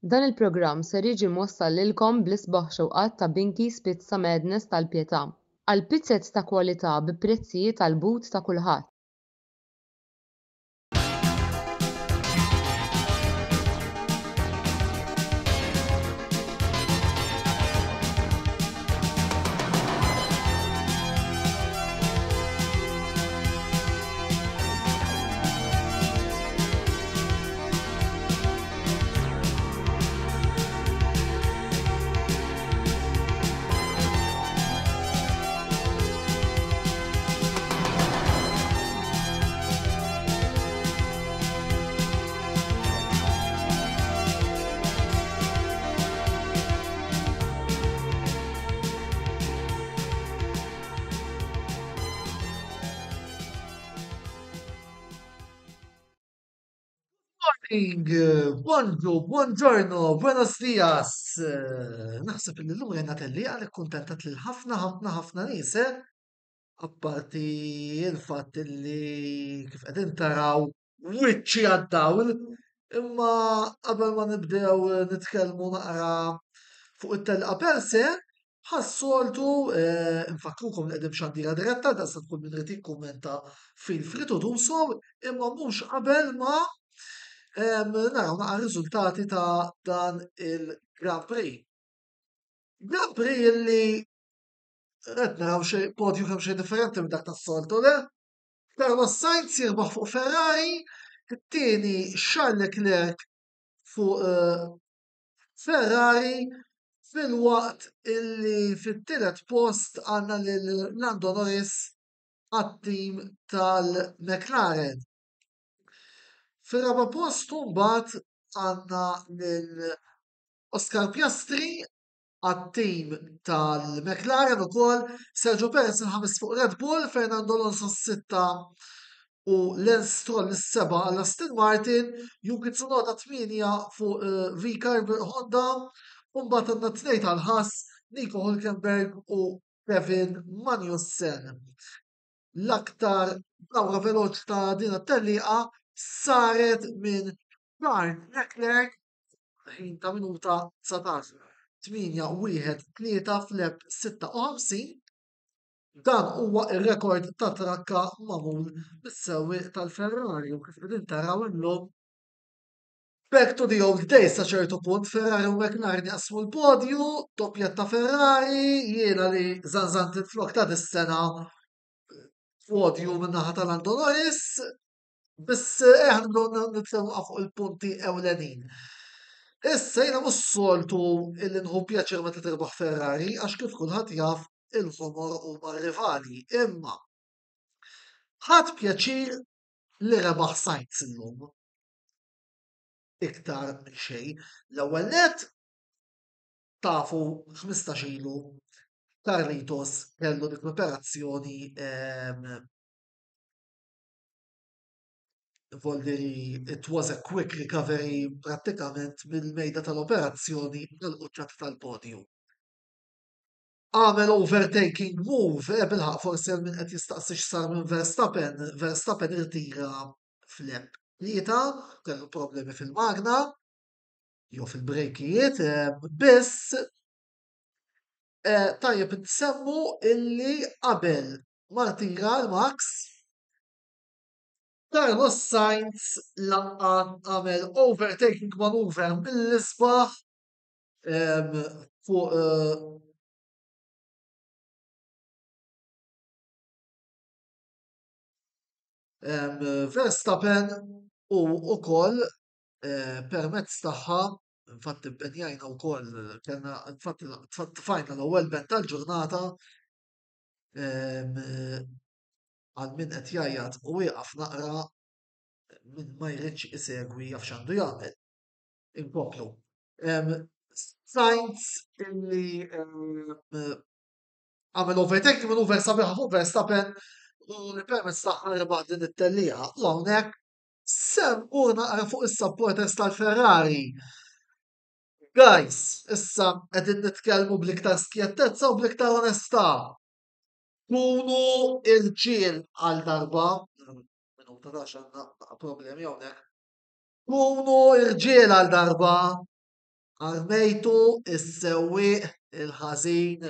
Dan il-programm ser jiġi mwassal lilkom bl-isbaħ xewqat ta' Binky's Pizza Madness tal-Pjetà għal pizzett ta' kwalità bi prezzijiet għall but ta' kulħadd. Buongiorno, buenos dias. Naħseb li l-lum jena telli għalek kontentat li ħafna nies, apparti il-fatt li kif qegħdin taraw wiċċi għad-dawl, imma qabel ma nibdew nitkellmu naqra fuq it-telqa per se, ħassoltu nfakrukom li qegħdin b'xandira diretta da se tkun min rid jikkummenta fil-fritu tumsom imma mhux qabel ma naraw naqra riżultati ta' dan il-Grand Prix. Grand Prix illi qed naraw xejn podju kemm xejn differenti minn dak tas-soltu le. Carlos Sainz jirbaħ fuq Ferrari, it-tieni Charles Leclerc fuq Ferrari fil-waqt illi fit-tielet post għandna lil Lando Norris għat-tim tal-McLaren. Fir-raba post mbagħad għandna lil Oscar Piastri għat-tim tal-McLaren ukoll, Sergio Perez il-ħames fuq Red Bull, Fernando Alonso s-sitta u Lance Stroll is-seba' għal Aston Martin, Yuki Tsunoda 8 fuq V-Carb Honda, u mbagħad għandna tnejn tal-ħass Nico Hülkenberg u Kevin Magnussen. L-aktar dawra veloċ ta' din it-tellieqa saret minn Charles Leclerc ħin ta' minuta 19. 8-1-3 fl-eb 56. Dan huwa ir-rekord ta' trakka magħmul bis-sewwieq tal-Ferrari u kif qegħdin taraw illum back to the old days sa ċertu punt Ferrari u McLaren jaqsmu l-podju, doppja ta' Ferrari, jiena li żanżant il-flok ta' dis-sena podju min-naħa ta' Lando Norris, biss nibdew fuq il-punti ewlenin. Issa jiena mhux soltu illi nħu pjaċir meta tirbaħ Ferrari għax kif kulħadd jaf il-ħumor huma rivali, imma ħadd pjaċir li rebaħ Sainz illum. Iktar minn xejn. L-ewwel nett tafu 15 ilu Carlitos kellu dik l-operazzjoni Volderi, it was a quick recovery prattikament mill-mejda tal-operazzjoni tal-quċċat tal-podju. Għamel overtaking move, bilħaq forse minn qed jistaqsi x'sar minn Verstappen irtira flep lieta, kellu problemi fil-magna, jew fil-brejkijiet, biss tajjeb nsemmu illi qabel ma rtira l-Max Carlos Sainz għamel overtaking maneuver mill-isbaħ fuq Verstappen u ukoll permezz tagħha infatti bbenjajna wkoll kellna infatti tfajna l-ewwel ben tal-ġurnata għal min qed jgħajjad u wieqaf naqra min ma jridx isegwi jaf x'għandu jagħmel. Inkomplu. Sainz illi għamel overtaking maneuver sabiħa fuq Verstappen u li permezz tagħha rebaħ din it-tellieqa. U hawnhekk semmu naqra fuq is-supporters tal-Ferrari. Guys, issa qegħdin nitkellmu bl-iktar skjettezza u bl-iktar onestà. Kunu irġiel għal darba, minuta ta' għandna problemi hawnhekk. Kunu irġiel għal darba Armejtu is-sewwieq il-ħażin.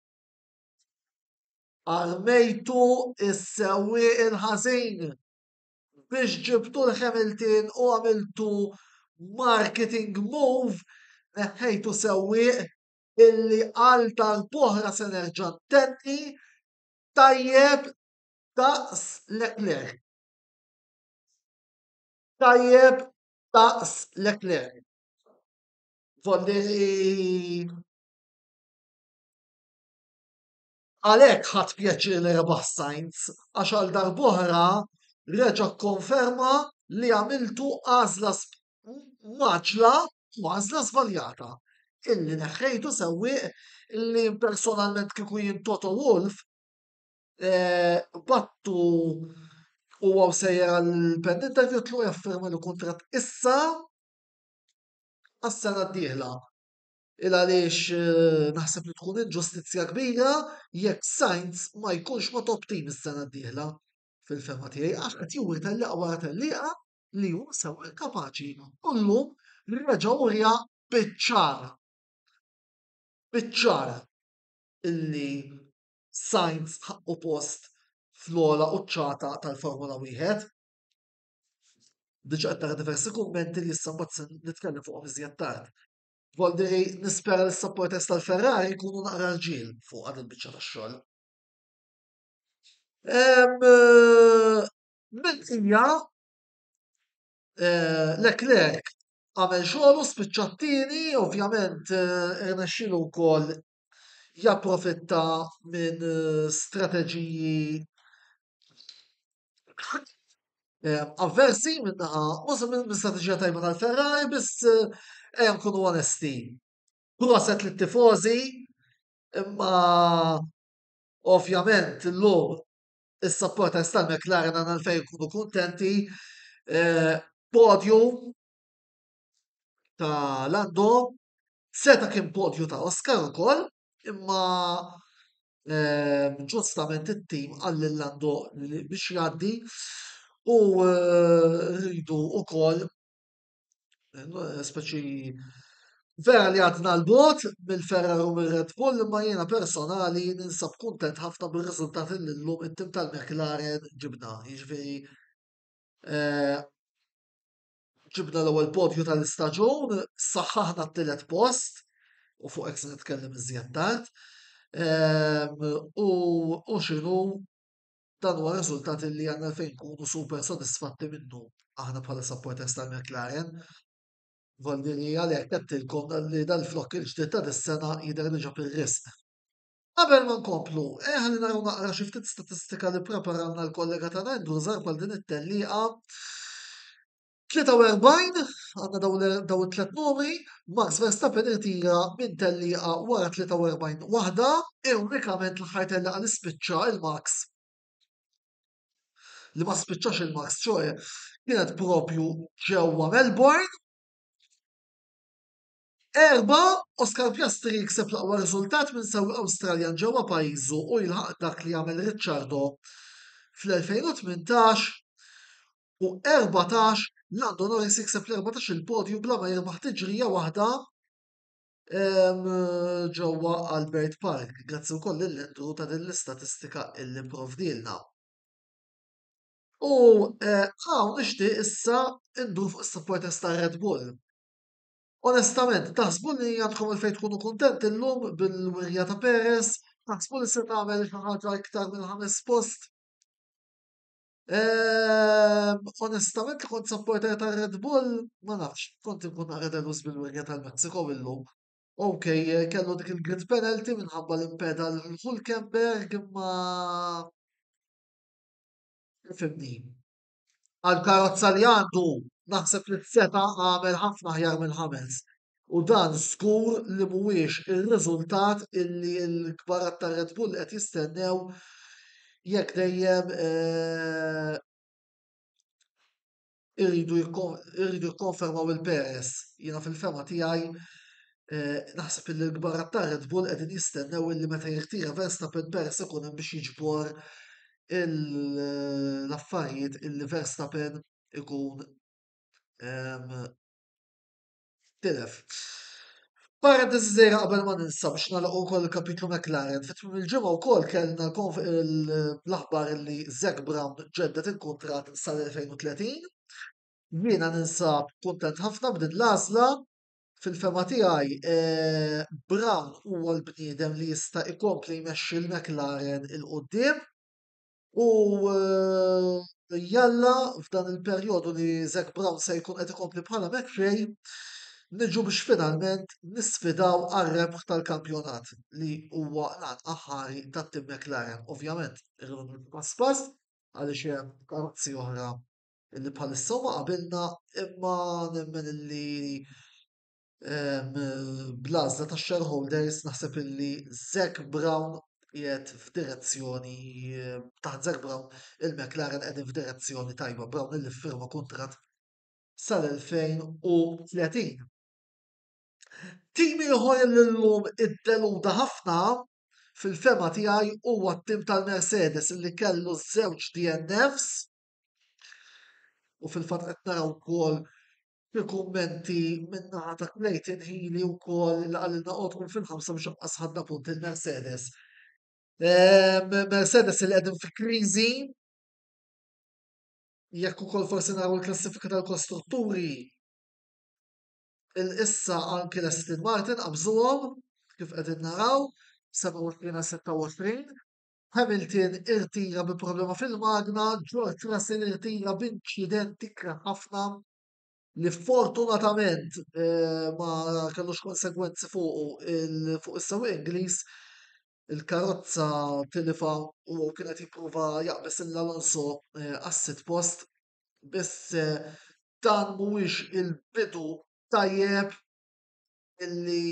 Armejtu is-sewwieq il-ħażin biex ġibtu l-Hamilton u għamiltu marketing move neħħejtu sewwieq illi għal darb'oħra se nerġa' ntenni tajjeb daqs Leclerc. Tajjeb daqs Leclerc. Volli għalhekk ħadt pjaċir li rebaħ Sainz għax għal darb'oħra reġa' kkonferma li għamiltu għażla maġla u għażla żbaljata. Illi neħħejtu sewwieq illi personalment kieku jien Toto Wolff battu huwa sejjer għall-pen interview tlu jaffirma li kuntratt issa għas-sena d-dieħla. Il għaliex naħseb li tkun inġustizzja kbira jekk Sainz ma jkunx ma top team is-sena d-dieħla fil-fema tiegħi għax qed juri tellieqa wara tellieqa li hu sewwieq kapaċi. Kullum reġa' urja biċ-ċar. Biċ-ċar illi Sainz ħaqqu post fl-ogħla quċċata tal-Formula Wieħed. Diġà qed tara diversi kummenti li issa mbagħad se nitkellem fuqhom iżjed tard. Voldiri nispera li s-supporters tal-Ferrari jkunu naqra rġiel fuq għad il-biċċa tax-xogħol. Mill-qija Leclerc għamel xogħlu spiċċa t-tieni, ovvjament irnexxielu wkoll japprofitta minn strateġiji avversi minnaħa mhux minn strateġija tajba tal-Ferrari biss ejja nkunu onesti. Proset lit-tifożi imma ovvjament illum is-supporters tal-McLaren għandna għalfejn jkunu kuntenti podium ta' Lando seta kien podju ta' Oscar ukoll imma ġustament it-tim għalli Lando biex jgħaddi u rridu ukoll speċi vera li għadna l-bot mill-Ferrari u mill-Red Bull imma jiena personali ninsab kuntent ħafna bir-riżultati li llum it-tim tal-McLaren ġibna. Jiġifieri ġibna l-ewwel podju tal-istaġun, saħħaħna t-tielet post u fuq hekk se nitkellem iżjed tard. U x'inhu dan huwa riżultat li għandna fejn nkunu super sodisfatti minnu aħna bħala supporters tal-McLaren. Voldiri għalhekk qedtilkom li dal-flokk il-ġdid ta' dis-sena jidher li ġab ir-risq. Qabel ma nkomplu, ħalli naraw naqra xi ftit statistika li preparalna l-kollega tagħna Andrew żar bħal din it-tellieqa 43 għandna daw it-tlet numri, Max Verstappen irtira minn tellieqa wara 43 waħda, unikament l-aħħar tellieqa li spiċċa il-Max. Li ma spiċċax il-Max, ċoe kienet propju ġewwa Melbourne. Oscar Piastri jikseb l-aqwa riżultat minn sewwieq Awstraljan ġewwa pajjiżu u jilħaq dak li għamel Ricciardo fl-2018 u 14 Lando Norris jikseb l-14 il-podju bla ma jirbaħ tiġrija waħda ġewwa Albert Park, grazzi wkoll lill-Andrew ta' din l-istatistika illi provdilna. U nixtieq issa ndur fuq is-supporters ta' Red Bull. Onestament, taħsbu li għandkom il-fejn tkunu kuntenti llum bil-wirja ta' Perez, taħsbu li se tagħmel xi ħaġa iktar minn 5 post. Onestament li kont supporter ta' Red Bull, ma nafx, kont inkun naqra delus bil-wirja tal-Mexico illum. Okay, kellu dik il-grid penalty minħabba l-impeda l-Hulkenberg imma fimni. Għal-karozza li għandu naħseb li t-seta għamel ħafna ħjar minn Hamels. U dan skur li mhuwiex ir-riżultat illi l-kbarat ta' Red Bull qed jistennew jekk dejjem irridu jikkonfermaw il-Perez. Jiena fil-fema tiegħi naħseb illi l-kbarat ta' Red Bull qegħdin jistennew illi meta jirtira Verstappen Perez ikun hemm biex jiġbor l-affarijiet illi Verstappen ikun tilef. Parentesi żgħira qabel ma ninsa biex nagħlaqu wkoll il-kapitlu McLaren. Fit-tmiem il-ġimgħa wkoll kellna l-aħbar li Zac Brown ġeddet il-kuntratt sal-2030. Jiena ninsab kuntent ħafna b'din l-għażla. Fil-fema tiegħi Brown huwa l-bniedem li jista' jkompli jmexxi l-McLaren il-qudiem u jalla f'dan il-perjodu li Zac Brown se jkun qed ikompli bħala McRae niġu biex finalment nisfidaw għar-rebħ tal-kampjonat li huwa lan aħħari tat-Tim McLaren. Ovvjament, irridu pass pass għaliex hemm karozzi oħra li bħalissa huma qabilna imma nemmen illi bl-għażla tax-shareholders naħseb illi Zac Brown qiegħed f'direzzjoni taħt Zac Brown il-McLaren qegħdin f'direzzjoni tajba. Brown illi ffirma kuntratt sal-2030. Tim ieħor li llum iddeluda ħafna fil-fema tiegħi huwa t-tim tal-Mercedes li kellu żewġ DNFs u fil-fatt qed naraw ukoll fil-kummenti min-naħa ta' Clayton Healy wkoll li qalilna qodħol fil-ħamsa biex inqas ħadna punt il-Mercedes. Mercedes li qegħdin fi kriżi jekk ukoll forsi naraw il-klassifika tal-kostrutturi il-issa anki l-Aston Martin qabżuhom kif qegħdin naraw 27-26. Hamilton irtira bi problema fil-magna, George Russell irtira b'inċident ikra ħafna li fortunatament ma kellux konsegwenzi fuq is-sewwieq Ingliż. Il-karozza tilifa u kienet jipprova jaqbes l-Alonso għas-sit post biss dan mhuwiex il-bidu tajjeb illi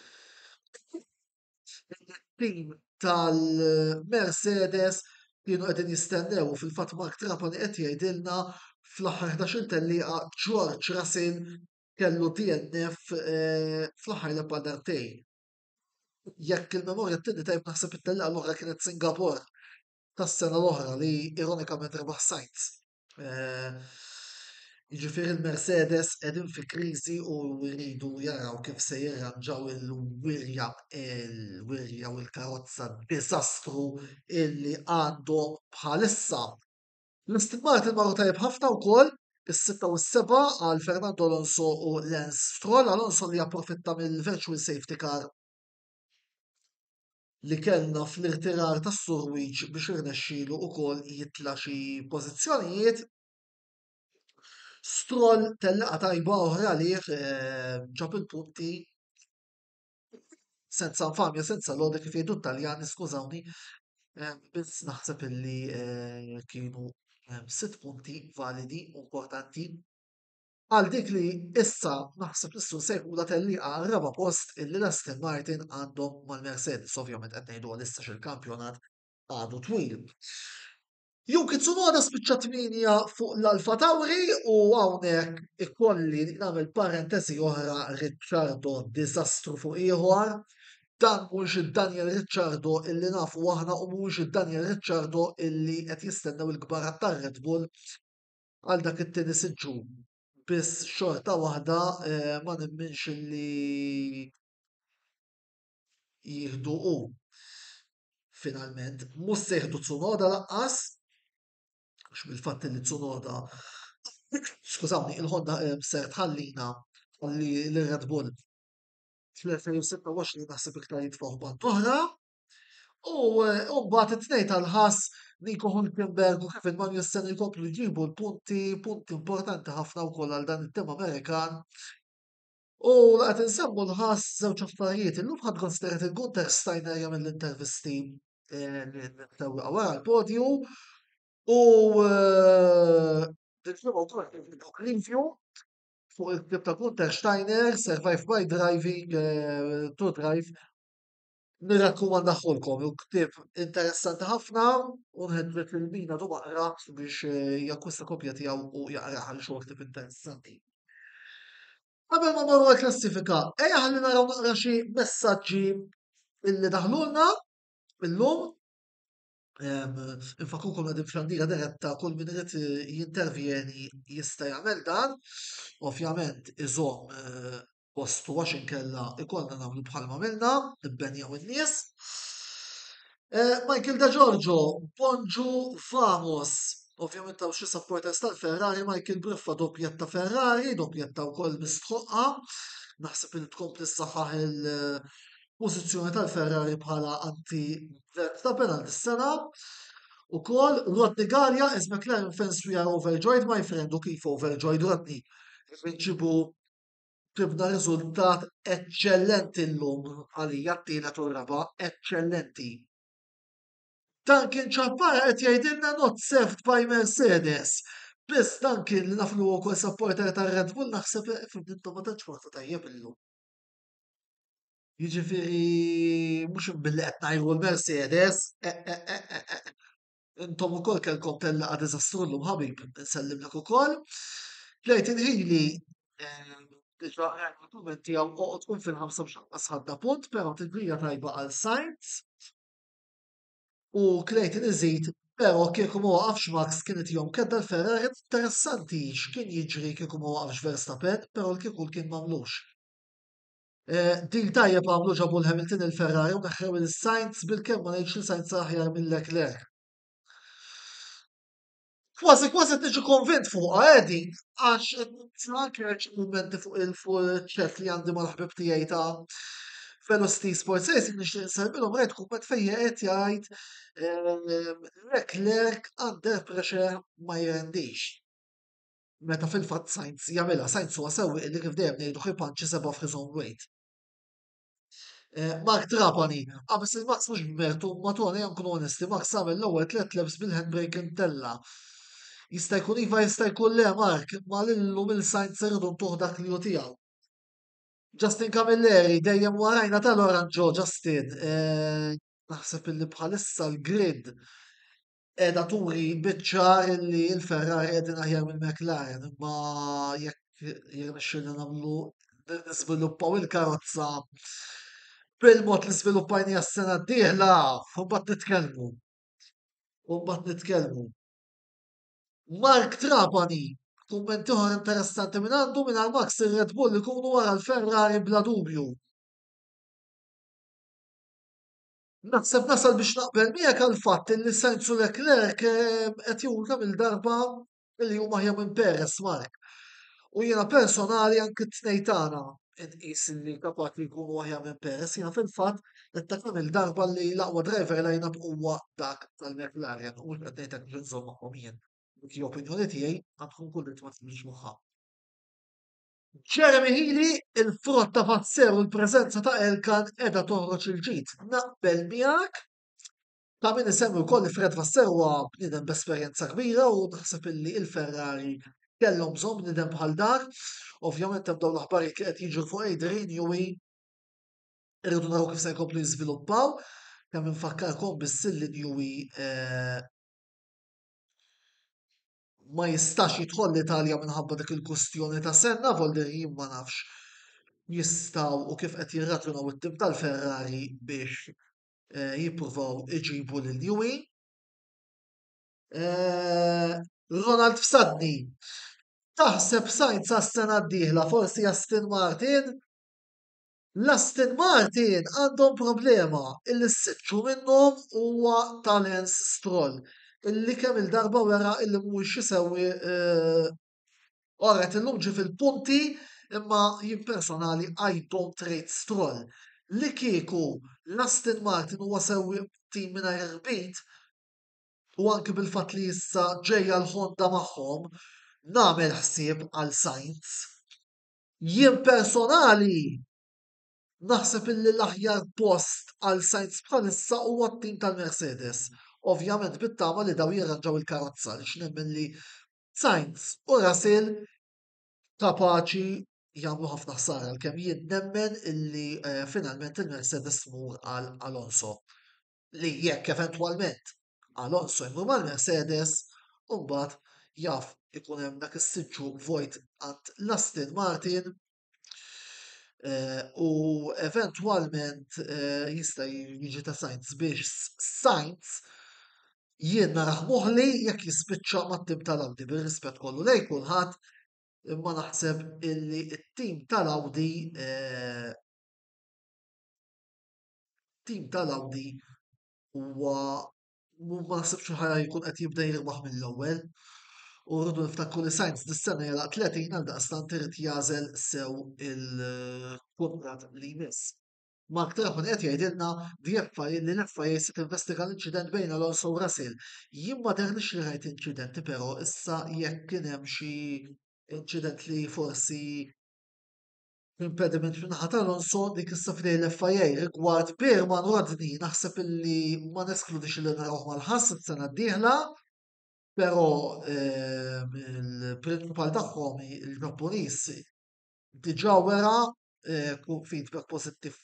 il-tim tal-Mercedes kienu qegħdin jistennew u fil-fatt Mark Trapani qed jgħidilna fl-aħħar 11 tellieqa George Russell kellu DNF fl-aħħar laqgħa dartejn. Jekk il-memorja t-tieni tajb naħseb it-tellieqa l-oħra kienet Singapore tas-sena l-oħra li ironikament rebaħ Sainz. Jiġifieri il-Mercedes qegħdin fi kriżi u jridu jaraw kif se jirranġaw il-wirja u l-karozza diżastru illi għandhom bħalissa. L-Aston Martin marru tajjeb ħafna wkoll is-6 u s-7 għal Fernando Alonso u Lance Stroll. Alonso li approfitta mill-virtual safety car li kellna fl-irtirar tas-Surwiċ biex irnexxielu wkoll jitla' xi pożizzjonijiet. Stroll tellaqgħa tajba oħra għalih ġab il-punti senza infamja, senza lode kif jgħidu Taljani, skużawni, biss naħseb illi kienu 6 punti validi u importanti għal dik li issa naħseb nissu nsejħu la tellieqa raba post illi l-Aston Martin għandhom mal-Mercedes, ovvjament qed ngħidu għal-issa xil-kampjonat għadu twil. Yuki Tsunoda spiċċa 8 fuq l-Alfa Tauri u hawnhekk ikolli nagħmel parentesi oħra Ricciardo diżastru fuq ieħor. Dan mhux id-Daniel Ricciardo illi nafu aħna u mhux id-Daniel Ricciardo illi qed jistennew il-kbarat tar-Red Bull għal dak it-tieni siġġu. Biss xorta waħda ma nemminx illi jieħdu finalment. Mhux se jieħdu Tsunoda laqqas għax bil-fatt li Tsunoda skużawni il-Honda ser tħallina tħalli l-Red Bull fl-2026 naħseb iktar jitfaħu band oħra u mbagħad it-tnejn tal-ħass Nico Hülkenberg u Kevin Magnussen jkomplu jġibu l-punti importanti ħafna wkoll għal dan it-tim Amerikan. U qed insemmu l-ħass żewġ affarijiet illum ħadd konsiderat il-Gunter Steiner jagħmel l-intervisti wara l-podju u review fuq il-klib ta' Gunter Steiner, Survive by Driving, to Drive, nirrakkomandaħħulkom, u ktib interessanti ħafna u nħedmet il-mina du maqra biex jakkwista kopja tiegħu u jaqra għal xogħol ktib interessanti. Qabel ma marru klassifika, ejja ħalli naraw naqra xi messaġġi illi daħlulna illum. Infakukom għadim fl-għandira diretta kull min irid jintervjeni jista' jagħmel dan. Ovvjament iżomm postu għax inkella ikollna nagħmlu bħalma milna, nibbenjaw in-nies. Michael Da Giorgio, Bonġu Vamos. Ovvjament taw xi supporters tal-Ferrari, Michael Briffa doppjetta Ferrari, doppjetta wkoll mistħoqqa. Naħseb li tkompli saħħaħ il-pożizzjoni tal-Ferrari bħala anti Verstappen għal dis-sena. Ukoll Rodney Garja is McLaren fans we are overjoyed, my friend, u kif overjoyed Rodney. Inċibu tibda riżultat eccellenti l-lum għalija t-tielet u raba, eccellenti. Dan kien ċappara qed jgħidilna not served by Mercedes. Biss dan kien li naflu wkoll supporter ta' Red Bull naħseb fil-dintom ma tantx forza tajjeb illum. Jiġifieri mhux billi qed ngħidu l-Mercedes, intom ukoll kellkom tellaqa diżastru llum ħabib, nsellimlek ukoll. Clayton Healy diġà argumenti għaw tkun fil-5 b'xanqas ħadda punt, però tilbrija tajba għal Sainz. U Clayton iżid, però kieku ma waqafx Max kienet jom kedda l-Ferrari interessanti x'kien jiġri kieku ma waqafx Verstappen, però l-kieku kien mamlux. Dil tajjeb għamlu ġabu l-Hamilton il-Ferrari u neħħew il-Sainz bil-kemm ma ngħidx il-Sainz aħjar mill-Leclerc. Kważi kważi tiġi konvint fuq għedi, għax anke reċimenti fuq il-full ċet li għandi mal-ħbib tiegħi ta' Velocity Sports Racing nixtieq nserbilhom rajt kumment fejja qed jgħid Leclerc under pressure ma jirrendix. Meta fil-fatt Sainz jagħmilha, Sainz huwa sewwieq li kif dejjem ngħidu ħipanċi seba' f'his own weight. Mark Trapani, għabis il-Max mux b'mertu, matwani nkun onesti, Max għamil l-ewwel 3 laps bil-handbrake intella. Jista' jkun iva jista' jkun le Mark, ma lillu mill-Sainz irridu ntuħ dak li tiegħu. Justin Camilleri dejjem warajna tal-oranġo Justin. Naħseb illi bħalissa l-grid edha turi biċċar li l-Ferrari qegħdin aħjar mill-McLaren, imma jekk jirnexxilna nagħmlu nisviluppaw il-karozza bil-mod li sviluppajni għas-sena d-dieħla, u mbagħad nitkellmu. U mbagħad nitkellmu. Mark Trapani, kumment ieħor interessanti minn għandu minn Max ir-Red Bull ikunu wara l-Ferrari bla dubju. Naħseb nasal biex naqbel miegħek għal fatt li Sainz u Leclerc qed jurna mill-darba li huma aħjar minn Perez Mark. U jiena personali anke t-tnejn tagħna inqis li kapaċi jkunu aħjar minn Perez, jiena fil-fatt qed tagħmel il-darba li l-aqwa driver lineup huwa dak tal-McLaren u qed ngħidlek biex inżomm magħhom jien. Dik opinjoni tiegħi għandkun kull ma tmilx moħħha. Jeremy Healy, il-frotta fazzer u l-preżenza ta' Elkan edha toħroġ il-ġid. Naqbel miegħek ta' min isemmi wkoll li Fred Vasser huwa bniedem b'esperjenza kbira u naħseb illi il-Ferrari kellhom bżonn bniedem bħal dan. Ovvjament hemm dawn l-aħbarijiet li qed jiġu fuq Adrian Newey irridu naraw kif se jkomplu jiżviluppaw. Kemm infakkarkom bis-silli Newey ma jistax jidħol l-Italja minħabba dik il-kustjoni ta' senna, Volderin ma nafx jistaw u kif qed jirratrunaw it-tim tal-Ferrari biex jippruvaw iġibu lil Newey. Ronald Fsadni, taħseb Sainz għas-sena d-dieħla forsi Aston Martin? L-Aston Martin għandhom problema illi s-sitxu minnhom huwa Talens Stroll illi kemm il-darba wera illi mhuwiex isewwi oret illum ġi fil-punti imma jien personali I don't rate Stroll. Li kieku l-Aston Martin huwa sewwi tim mingħajr irbit u anke bil-fatt li issa ġejja l-Honda magħhom nagħmel ħsieb għal Sainz. Jien personali naħseb illi l-aħjar post għal Sainz bħalissa huwa t-tim tal-Mercedes. Ovvjament bit-tama li daw jirranġaw il-karozza li x'nemmen li Sainz u Russell kapaċi jagħmlu ħafna ħsara għalkemm jien nemmen illi finalment il-Mercedes tmur għal Alonso. Li jekk eventwalment Alonso jmur mal-Mercedes u mbagħad jaf ikun hemm dak is-siġġu vojt għand l-Aston Martin u eventwalment jista' jiġi ta' Sainz biex Sainz jien naraħ moħli jekk jispiċċa mat-tim tal-Audi bir-rispett kollu lejn kulħadd imma naħseb illi it-tim tal-Audi tim tal-Audi huwa ma naħsibx li jkun qed jibda jirbaħ mill-ewwel. U rridu niftakru li Sainz dis-sena jelaq 30 għal daqstant irid jażel sew il-kuntratt li jmiss. Mark Trapan qed jgħidilna li l-FIA se tinvestiga l-inċident bejn Alonso u Russell. Jien ma derniex li rajt inċidenti però issa jekk kien hemm xi inċident li forsi impediment minnaħa ta' Alonso dik issa fidej l-FIA rigward Berman Rodney naħseb illi ma neskludix li narawh mal-ħass is-sena d-dieħla, però il-prinċipal tagħhom il-Ġappuniż diġà wera feedback pożittiv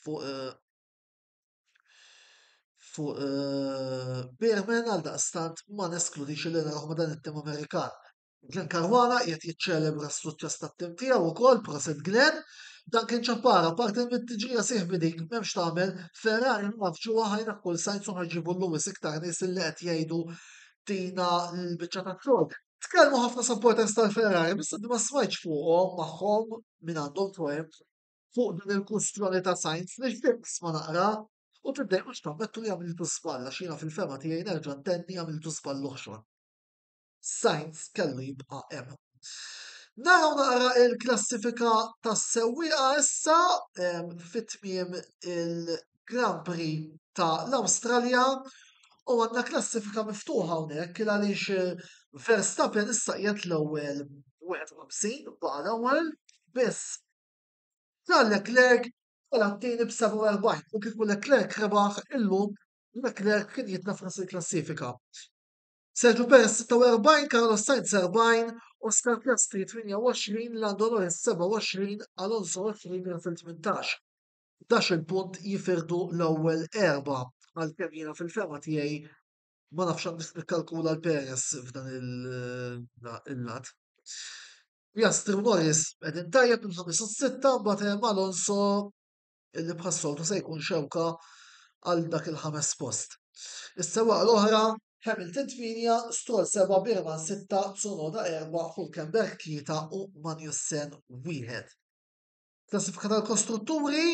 fuq Berman għal daqstant ma neskludix li narawh ma' dan it-tim Amerikan. Glenn Caruana qiegħed jiċċelebra s-suċċess tat-tim tiegħu wkoll proset Glenn. Dan kien ċappara, parti mit-tiġrija sieħ bidik, memx tagħmel, Ferrari nafġu ħajna kull Sainz u ħarġibu l-Lewis iktar nies li qed jgħidu tina l-biċċa ta' xogħol. Tkellmu ħafna supporters tal-Ferrari, bissa ma smajtx fuqhom magħhom minn għandhom twem fuq din il-kustjoni ta' Sainz, nixtieq nisma' naqra u tiddejqux tammettu li għamiltu żball għax jiena fil-fema tiegħi nerġa' ntenni għamiltu żball l-oħxon. Sainz kellu jibqa' hemm. Naraw naqra il-klassifika tas-sewwieqa issa fit-tmiem il-Grand Prix ta' l-Awstralja u għandna klassifika miftuħa hawnhekk il għaliex Verstappen issa qiegħed l-ewwel 51 baqa' l-ewwel biss Charles Leclerc bħala t-tieni b'47 u kieku Leclerc rebaħ illum Leclerc kien jitnafras il-klassifika. Sergio Perez 46, Carlos Sainz 40, Oscar Piastri 28, Lando Norris 27, Alonso 20 fil-18. 11 punt jifirdu l-ewwel erba għal-kemm jiena fil-fema tiegħi ma nafx għandix nikkalkula l-Perez f'dan il-lat. Piastri u Norris qegħdin tajjeb il-5 u 6, mbagħad hemm Alonso illi bħas-soltu se jkun xewka għal dak il-5 post. Is-sewwaq l-oħra Hamilton 8, Stroll 7, Birman 6, Tsunoda 4, Hulkenberg 3 u Magnussen 1. Klassifika tal-kostrutturi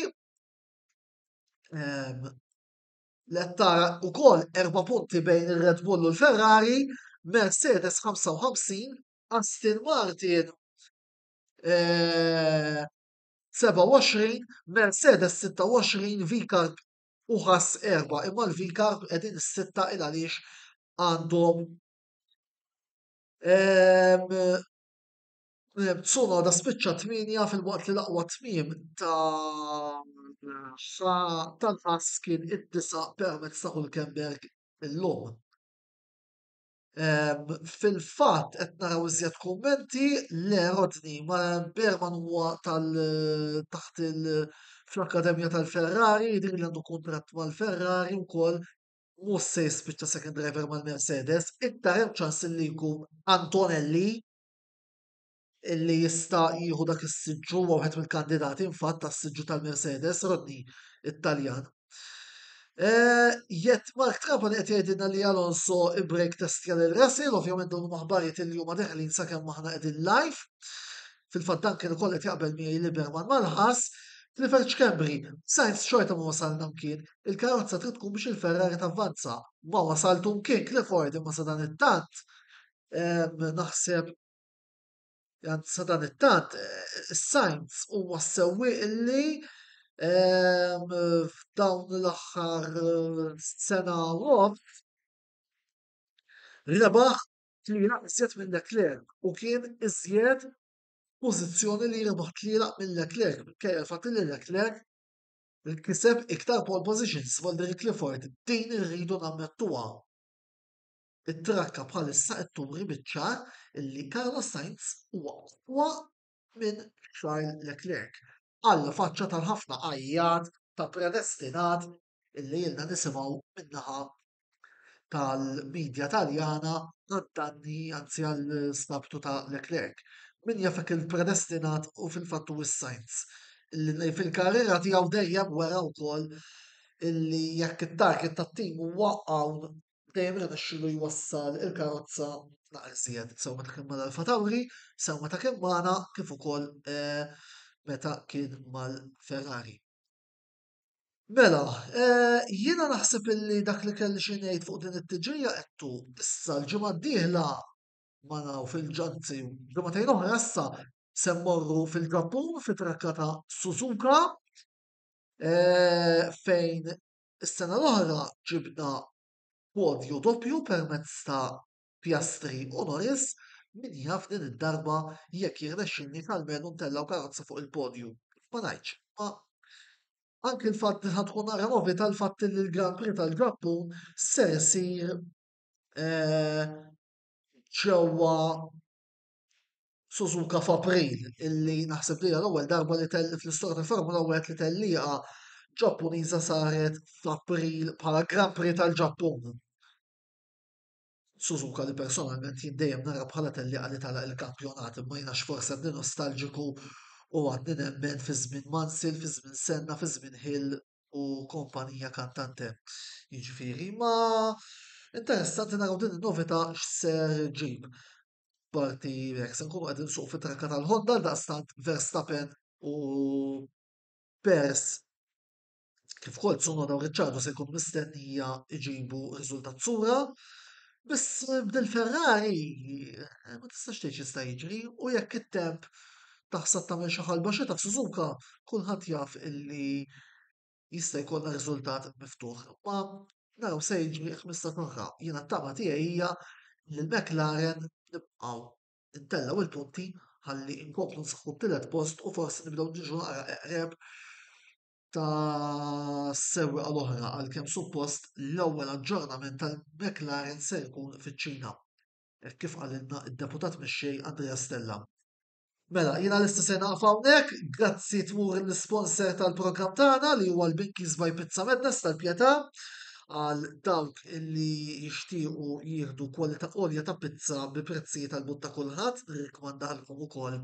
l-ettara u kol 4 punti bejn il-Red Bull u l-Ferrari, Mercedes 55, Aston Martin 27, Mercedes 26, Vicar u ħass 4, imma l-Vicar qegħdin is-sitta il għaliex għandhom Tsunoda spiċċa 8 fil-waqt li l-aqwa tmiem tal-ħass kien id-9 permezz ta' Hulkenberg illum. Fil-fatt qed naraw iżjed kummenti le Rodney ma Berman huwa taħt fl-Akkademja tal-Ferrari, jidher li għandu kuntratt mal-Ferrari wkoll mhux se jispiċċa second driver mal-Mercedes, iktar hemm ċans li jkun Antonelli illi jista' jieħu dak is-siġġu huwa wieħed mill-kandidati infatti tas-siġġu tal-Mercedes, Rodney Italjan. Jett Mark Trapan qed jgħidilna li Alonso break testja lil Russell, ovvjament dawn huma aħbarijiet illi huma deħlin sakemm aħna qegħdin live. Fil-fatt dan kien ukoll qed jaqbel miegħi Liberman mal-ħass. Clifford Chambry, Sainz xorta ma wasalna mkien, il-karozza trid tkun biex il-Ferrari tavvanza. Ma wasaltu mkien Clifford imma sa dan it-tant. Naħseb sa dan it-tant Sainz huwa s-sewwieq illi f'dawn l-aħħar sena u rebaħ tlielaq iżjed minn Leclerc u kien iżjed pożizzjoni li rebaħ tlielaq minn Leclerc minkejja l-fatt li Leclerc kiseb iktar pole positions Valtteri Clifford din irridu nammettuha. It-trakka bħalissa qed turi biċ-ċar illi Carlos Sainz huwa aqwa minn Charles Leclerc. Alla faċċa tal-ħafna qajjad ta' predestinat illi jilna nisimgħu min-naħa tal-medja Taljana għad-danni anzi għall-stabtu ta' Leclerc. Min jafek il-predestinat u fil-fattu is-Sainz. Illi fil-karriera tiegħu dejjem wera wkoll illi jekk it-target tat-tim huwa hawn dejjem irnexxielu jwassal il-karozza naqra iżjed sew meta kien mal-Alfa Tauri, sew meta kien magħna kif ukoll meta kien mal-Ferrari. Mela, jiena naħseb illi dak li kelli xi ngħid fuq din it-tiġrija qedtu issa l-ġimgħa d-dieħla ma naw fil-ġanzi ġimgħatejn oħra issa se mmorru fil-Ġappun fit-trakkata Suzuka fejn is-sena l-oħra ġibna podju doppju permezz ta' Piastri u Norris min jaf din id-darba jekk jirnexxinni tal-menu ntellaw karozza fuq il-podju. Ma ngħidx, ma anke l-fatt li ħadkun nara novità l-fatt li l-Grand Prix tal-Ġappun se jsir ġewwa Suzuka f'April illi naħseb li l-ewwel darba li fl-istorja tal-Formula 1 li tellieqa Ġappuniża saret f'April bħala Grand Prix tal-Ġappun. Suzuka li personalment jiddejjem nara bħala tellieqa li tagħlaq il-kampjonat imma jiena x'forsi għadni nostalġiku u għadni nemmen fi żmien Mansell, fi żmien Senna, fi żmien Hill u kompanija kantante. Jiġifieri ma interessanti naraw din in-novità x'ser ġib. Parti jekk se nkunu qegħdin suq fit-trakka tal-Honda daqstant Verstappen u Pers kif ukoll Tsunoda u Ricciardo se jkunu mistennija jġibu riżultat sura. Biss bdil Ferrari ma tistax tgħid jista' jiġri u jekk it-temp taħseb tagħmel xi ħalba xita f'Suzuka kulħadd jaf illi jista' jkollna riżultat miftuħ. Ma naraw se jiġri 15 oħra. Jiena t-tama tiegħi hija li l-McLaren nibqgħu intellaw il-punti ħalli nkomplu nsaħħu t-tielet post u forsi nibdew niġu naqra eqreb ta' sewwieqa l-oħra għalkemm suppost l-ewwel aġġornament tal-McLaren se jkun fiċ-Ċina. Hekk kif qalilna d-deputat mexxej Andrea Stella. Mela, jiena lista se naqaf hawnhekk, grazzi tmur l-isponsor tal-programm tagħna li huwa l-Binkies by Pizza Madness tal-Pjetà għal dawk illi jixtiequ jieħdu kwalità għolja ta' pizza bi prezzijiet tal-but ta' kulħadd, nirrikmandaħalkom ukoll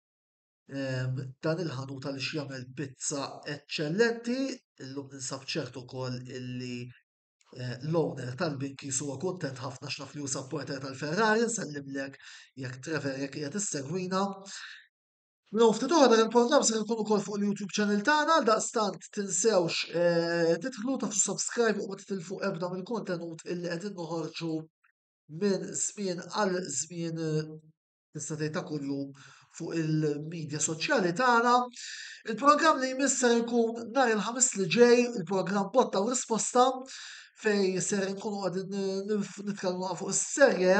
dan il-ħanut għaliex jagħmel pizza eċċellenti, illum ninsab ċert ukoll illi l-owner tal-Binkies huwa kuntent ħafna x'naf li hu supporter tal-Ferrari, nsellimlek jekk Trevor jekk qiegħed issegwina. Law ftit oħra il-programm se jkun ukoll fuq il-YouTube channel tagħna, daqstant tinsewx tidħlu tagħmlu subscribe u ma titilfu ebda mill-kontenut illi qegħdin noħorġu minn żmien għal żmien tista' tgħid ta' kuljum fuq il-medja soċjali tagħna. Il-programm li jmiss ser ikun nhar il-ħamis li ġej, il-programm Botta u Risposta fej ser nkunu qegħdin nitkellmu fuq is-serje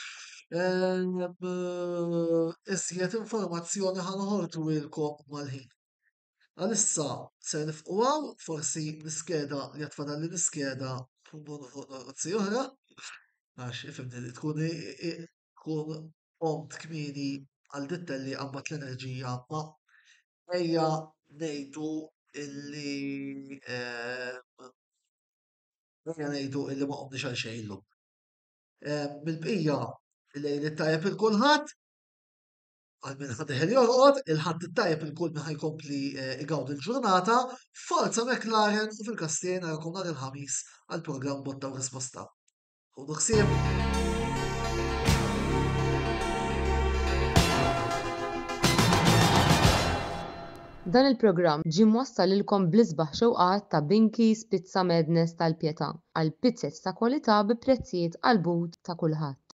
iżjed informazzjoni ħanoħorġu lilkom mal-ħin. Għalissa se nifqu hawn, forsi niskeda li għatfadal li niskeda noqgħod oħra, għax ifimni li tkun qomт kmieni għal dittelli għambat l-enerġija, ma ejja ngħidu illi ma qomniex għal xejn illum. Bil-bqija il-lejl it-tajjeb il-kulħadd, għal min ħadeħel jorqod, il-ħadd it-tajjeb il-kull min ħajkompli igawd il-ġurnata, forza McLaren u fil-Kastien narakom nhar il-ħamis għall-programm Botta u Risposta. Ħudu ħsieb. Dan il-programm ġie mwassal lilkom bl-isbaħ xewqat ta' Binkies Pizza Madness tal-Pjetà għal pizzett ta' kwalità bi prezzijiet għall but ta' kulħadd.